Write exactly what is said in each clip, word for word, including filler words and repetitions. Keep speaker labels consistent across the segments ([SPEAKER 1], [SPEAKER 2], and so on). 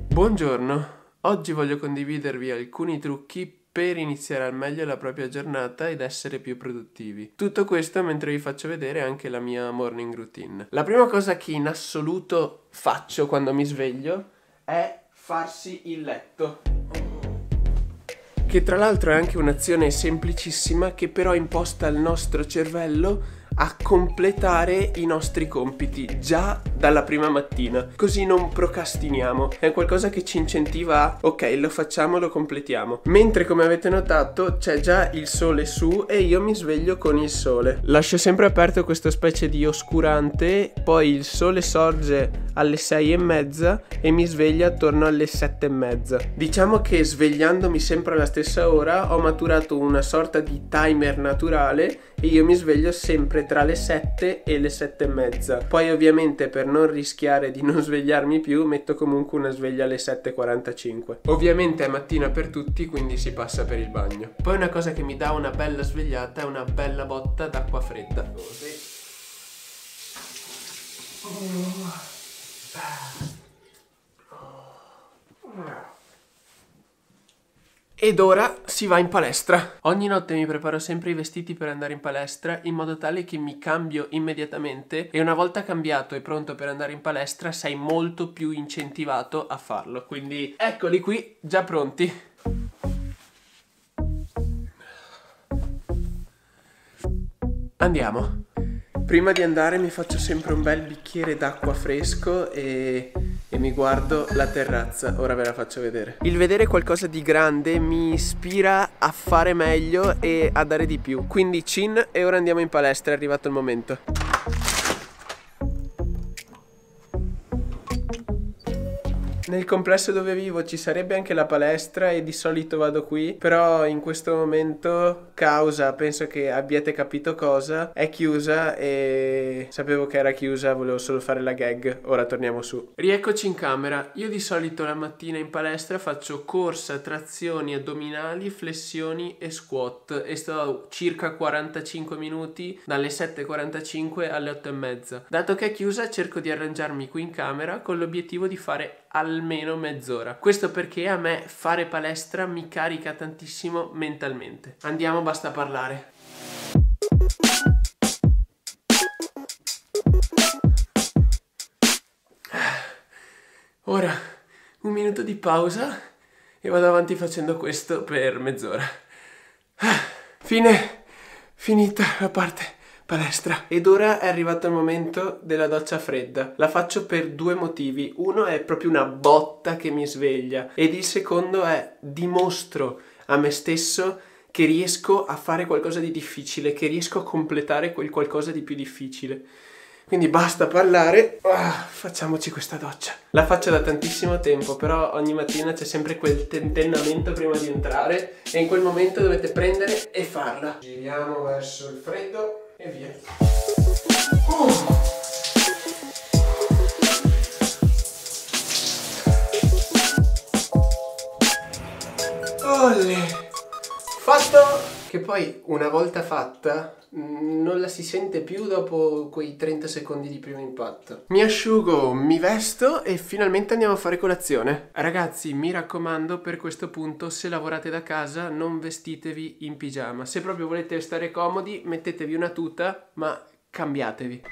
[SPEAKER 1] Buongiorno, oggi voglio condividervi alcuni trucchi per iniziare al meglio la propria giornata ed essere più produttivi. Tutto questo mentre vi faccio vedere anche la mia morning routine. La prima cosa che in assoluto faccio quando mi sveglio è farsi il letto, che tra l'altro è anche un'azione semplicissima che però imposta il nostro cervello a completare i nostri compiti già dalla prima mattina, così non procrastiniamo. È qualcosa che ci incentiva a ok, lo facciamo, lo completiamo. Mentre, come avete notato, c'è già il sole su e io mi sveglio con il sole. Lascio sempre aperto questa specie di oscurante, poi il sole sorge alle sei e mezza e mi sveglio attorno alle sette e mezza. Diciamo che svegliandomi sempre alla stessa ora ho maturato una sorta di timer naturale e io mi sveglio sempre tra le sette e le sette e mezza. Poi ovviamente, per non rischiare di non svegliarmi più, metto comunque una sveglia alle sette e quarantacinque. Ovviamente è mattina per tutti, quindi si passa per il bagno. Poi una cosa che mi dà una bella svegliata è una bella botta d'acqua fredda. Così. Ed ora si va in palestra. Ogni notte mi preparo sempre i vestiti per andare in palestra, in modo tale che mi cambio immediatamente e una volta cambiato e pronto per andare in palestra sei molto più incentivato a farlo. Quindi eccoli qui, già pronti. Andiamo. Prima di andare mi faccio sempre un bel bicchiere d'acqua fresco e, e mi guardo la terrazza. Ora ve la faccio vedere. Il vedere qualcosa di grande mi ispira a fare meglio e a dare di più. Quindi chin e ora andiamo in palestra, è arrivato il momento. Nel complesso dove vivo ci sarebbe anche la palestra e di solito vado qui, però in questo momento, causa, penso che abbiate capito cosa, è chiusa e sapevo che era chiusa, volevo solo fare la gag, ora torniamo su. Rieccoci in camera. Io di solito la mattina in palestra faccio corsa, trazioni addominali, flessioni e squat e sto circa quarantacinque minuti dalle sette e quarantacinque alle otto e mezza. Dato che è chiusa cerco di arrangiarmi qui in camera con l'obiettivo di fare almeno mezz'ora. Questo perché a me fare palestra mi carica tantissimo mentalmente. Andiamo, basta parlare. Ora un minuto di pausa e vado avanti facendo questo per mezz'ora. Fine, finita la parte palestra. Ed ora è arrivato il momento della doccia fredda. La faccio per due motivi. Uno è proprio una botta che mi sveglia ed il secondo è dimostro a me stesso che riesco a fare qualcosa di difficile, che riesco a completare quel qualcosa di più difficile. Quindi basta parlare, ah, facciamoci questa doccia. La faccio da tantissimo tempo, però ogni mattina c'è sempre quel tentennamento prima di entrare e in quel momento dovete prendere e farla. Giriamo verso il freddo e via. Uh. Olè. Fatto! Che poi una volta fatta non la si sente più dopo quei trenta secondi di primo impatto. Mi asciugo, mi vesto e finalmente andiamo a fare colazione. Ragazzi, mi raccomando, per questo punto, se lavorate da casa non vestitevi in pigiama. Se proprio volete stare comodi, mettetevi una tuta, ma cambiatevi.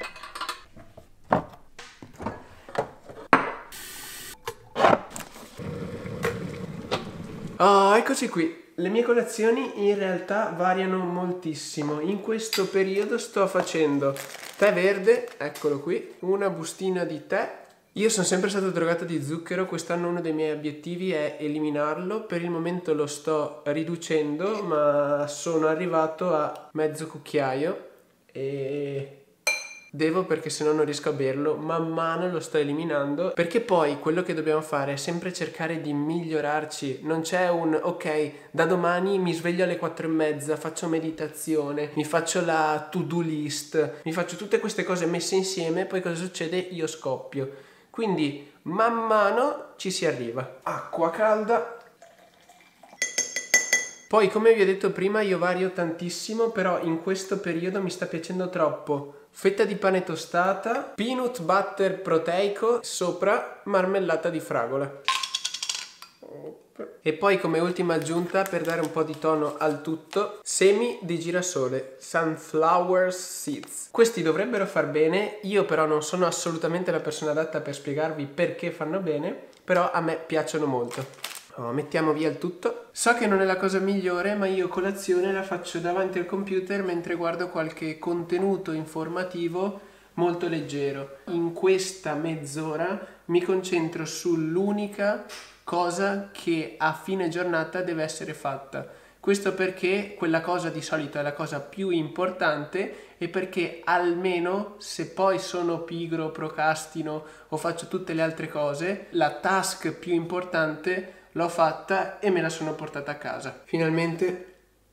[SPEAKER 1] Oh, eccoci qui. Le mie colazioni in realtà variano moltissimo. In questo periodo sto facendo tè verde, eccolo qui, una bustina di tè. Io sono sempre stato drogato di zucchero, quest'anno uno dei miei obiettivi è eliminarlo. Per il momento lo sto riducendo, ma sono arrivato a mezzo cucchiaio e devo, perché sennò non riesco a berlo. Man mano lo sto eliminando, perché poi quello che dobbiamo fare è sempre cercare di migliorarci. Non c'è un ok, da domani mi sveglio alle quattro e mezza, faccio meditazione, mi faccio la to-do list, mi faccio tutte queste cose messe insieme, poi cosa succede? Io scoppio. Quindi man mano ci si arriva. Acqua calda. Poi, come vi ho detto prima, io vario tantissimo, però in questo periodo mi sta piacendo troppo fetta di pane tostata, peanut butter proteico, sopra marmellata di fragola. E poi come ultima aggiunta, per dare un po' di tono al tutto, semi di girasole, sunflower seeds. Questi dovrebbero far bene, io però non sono assolutamente la persona adatta per spiegarvi perché fanno bene, però a me piacciono molto. Oh, mettiamo via il tutto. So che non è la cosa migliore, ma io colazione la faccio davanti al computer mentre guardo qualche contenuto informativo molto leggero. In questa mezz'ora mi concentro sull'unica cosa che a fine giornata deve essere fatta. Questo perché quella cosa di solito è la cosa più importante e perché almeno se poi sono pigro, procrastino o faccio tutte le altre cose, la task più importante l'ho fatta e me la sono portata a casa. Finalmente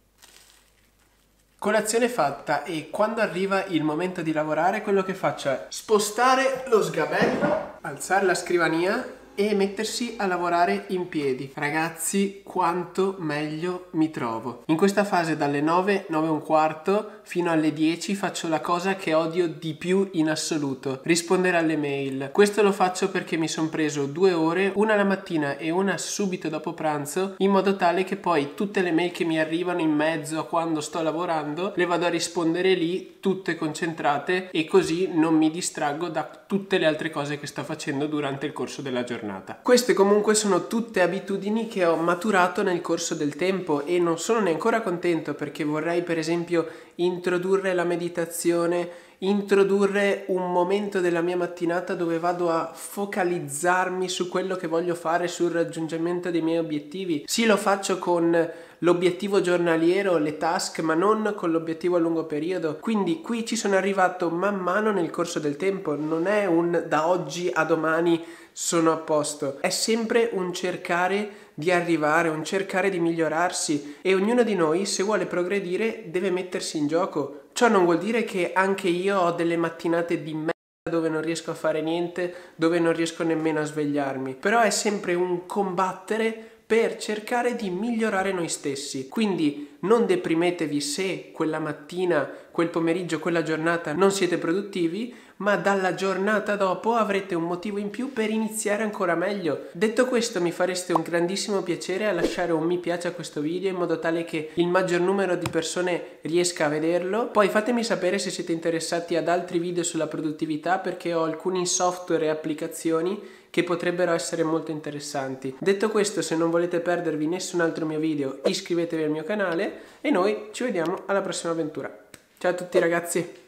[SPEAKER 1] colazione fatta, e quando arriva il momento di lavorare quello che faccio è spostare lo sgabello, alzare la scrivania e mettersi a lavorare in piedi. Ragazzi, quanto meglio mi trovo. In questa fase dalle nove, nove e un quarto fino alle dieci faccio la cosa che odio di più in assoluto: rispondere alle mail. Questo lo faccio perché mi sono preso due ore, una la mattina e una subito dopo pranzo, in modo tale che poi tutte le mail che mi arrivano in mezzo a quando sto lavorando le vado a rispondere lì, tutte concentrate, e così non mi distraggo da tutte le altre cose che sto facendo durante il corso della giornata. Queste comunque sono tutte abitudini che ho maturato nel corso del tempo e non sono neanche ancora contento, perché vorrei per esempio introdurre la meditazione, introdurre un momento della mia mattinata dove vado a focalizzarmi su quello che voglio fare, sul raggiungimento dei miei obiettivi. Sì, lo faccio con l'obiettivo giornaliero, le task, ma non con l'obiettivo a lungo periodo. Quindi qui ci sono arrivato man mano nel corso del tempo, non è un da oggi a domani sono a posto, è sempre un cercare di arrivare, un cercare di migliorarsi, e ognuno di noi, se vuole progredire, deve mettersi in gioco. Ciò non vuol dire che anche io ho delle mattinate di merda dove non riesco a fare niente, dove non riesco nemmeno a svegliarmi, però è sempre un combattere per cercare di migliorare noi stessi. Quindi non deprimetevi se quella mattina, quel pomeriggio, quella giornata non siete produttivi, ma dalla giornata dopo avrete un motivo in più per iniziare ancora meglio. Detto questo, mi fareste un grandissimo piacere a lasciare un mi piace a questo video, in modo tale che il maggior numero di persone riesca a vederlo. Poi fatemi sapere se siete interessati ad altri video sulla produttività, perché ho alcuni software e applicazioni che potrebbero essere molto interessanti. Detto questo, se non volete perdervi nessun altro mio video, iscrivetevi al mio canale e noi ci vediamo alla prossima avventura. Ciao a tutti ragazzi!